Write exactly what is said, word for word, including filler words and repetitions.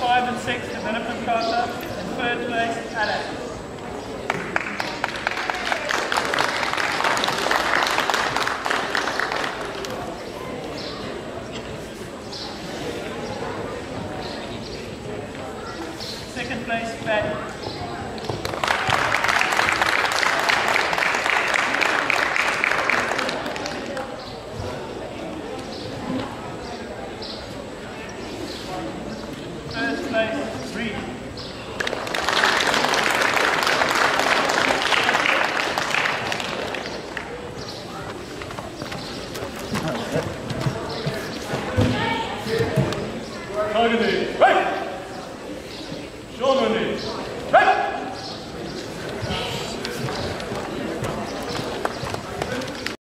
five and six, development Kata, and third place, Alex. Second place, Patty. First place, Reed. Targeting, right! Show money.